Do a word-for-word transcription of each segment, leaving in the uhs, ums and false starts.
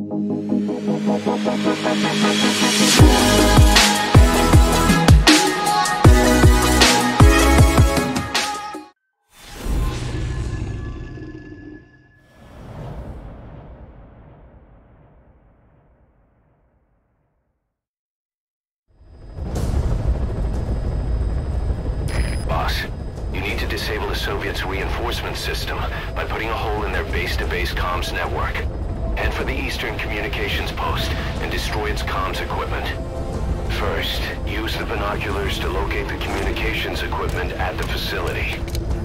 Disable the Soviets' reinforcement system by putting a hole in their base-to-base comms network. Head for the Eastern Communications Post and destroy its comms equipment. First, use the binoculars to locate the communications equipment at the facility.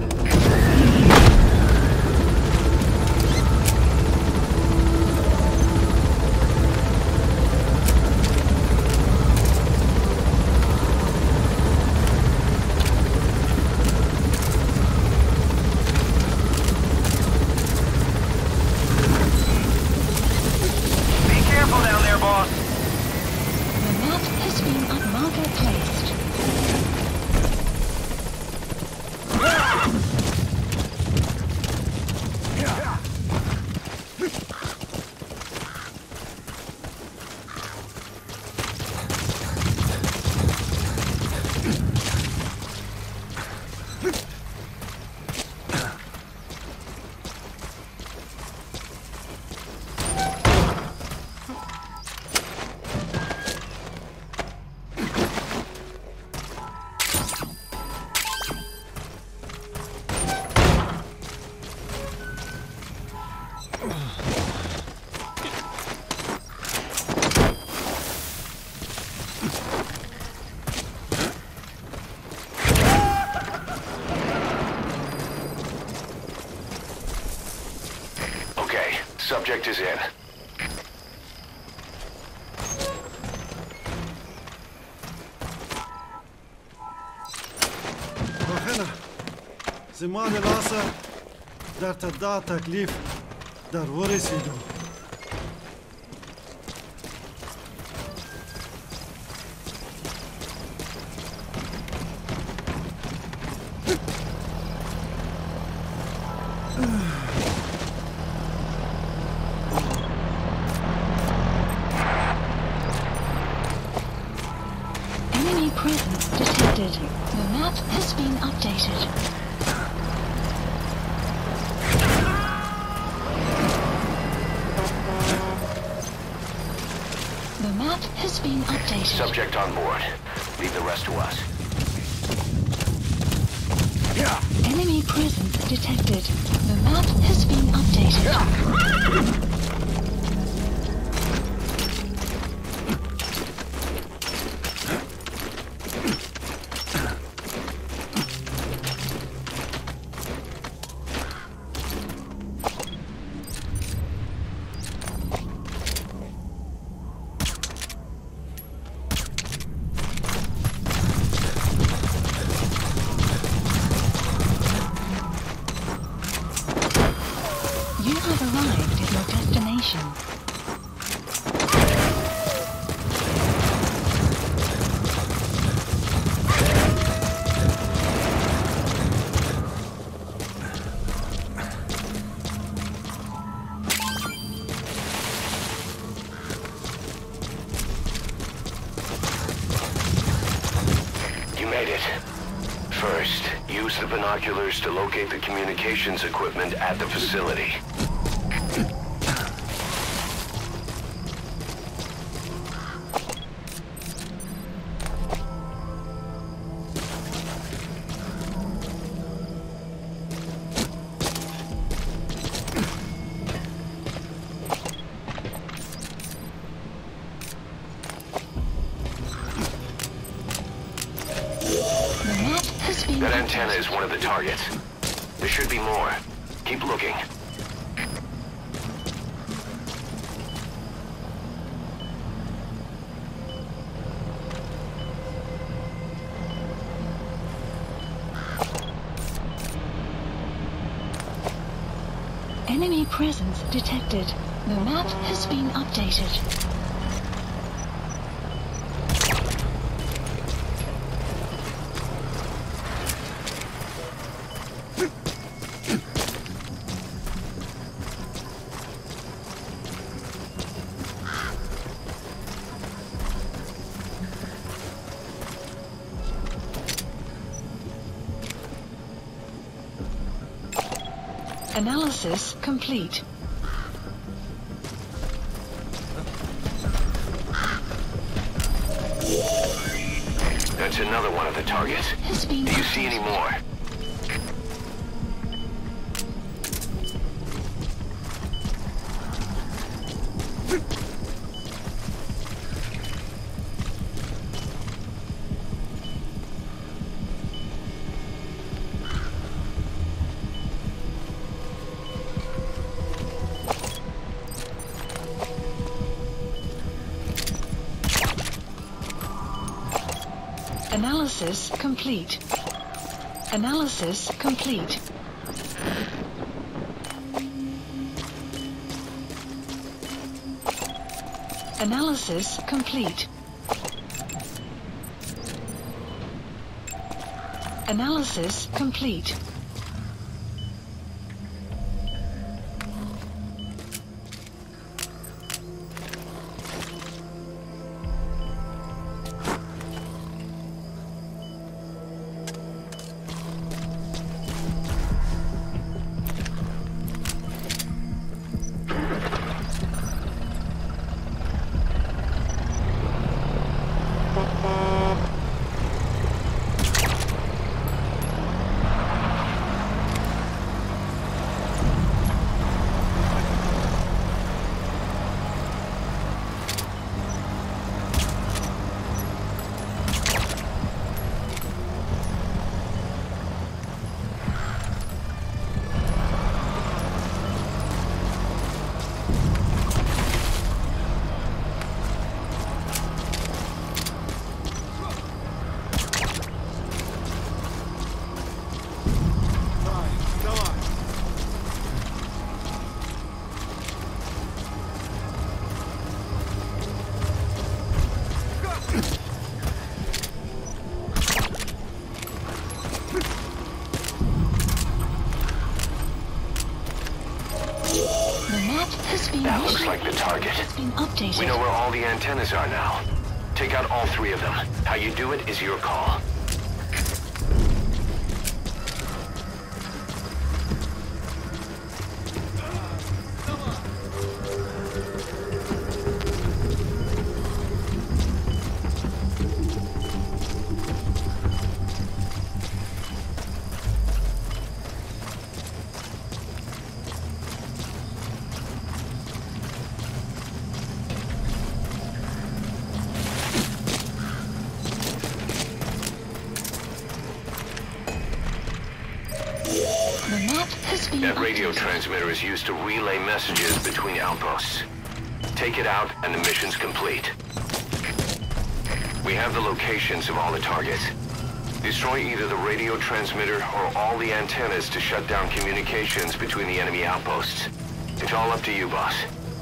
Subject is in. وهنا زمان العصر در تدع تکلیف در ورسیدو. Presence detected. The map has been updated. The map has been updated. Subject on board. Leave the rest to us. Enemy presence detected. The map has been updated. You have arrived at your destination. You made it. First, use the binoculars to locate the communications equipment at the facility. That antenna is one of the targets. There should be more. Keep looking. Enemy presence detected. The map has been updated. Analysis complete. That's another one of the targets. Has been Do you see any more? Analysis complete. Analysis complete. Analysis complete. Analysis complete. That looks like the target. Has been updated. We know where all the antennas are now. Take out all three of them. How you do it is your call. That radio transmitter is used to relay messages between outposts. Take it out and the mission's complete. We have the locations of all the targets. Destroy either the radio transmitter or all the antennas to shut down communications between the enemy outposts. It's all up to you, boss.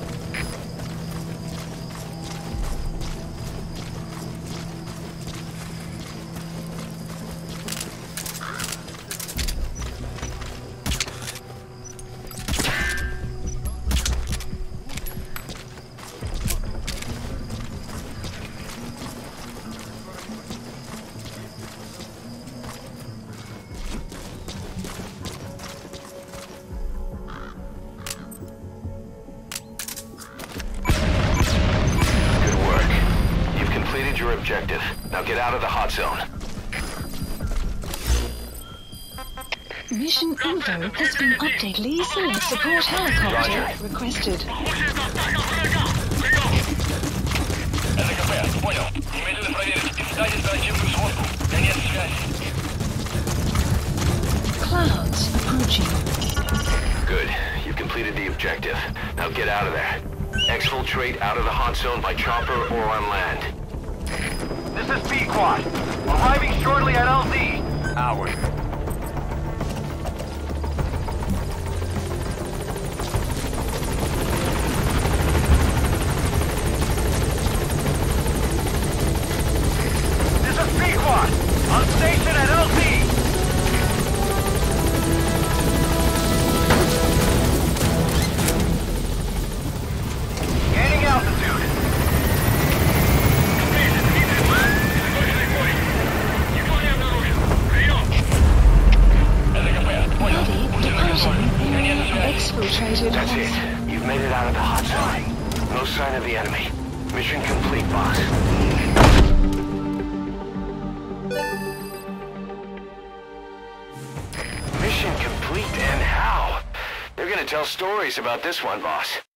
Your objective. Now get out of the hot zone. Mission info has been updated. Lethal support helicopter Roger. requested. Clouds approaching. Good. You've completed the objective. Now get out of there. Exfiltrate out of the hot zone by chopper or on land. This is B-Quad. Arriving shortly at L Z. Hours. This is B-Quad. On station at L Z. Gaining altitude. No sign of the enemy. Mission complete, boss. Mission complete, and how? They're gonna tell stories about this one, boss.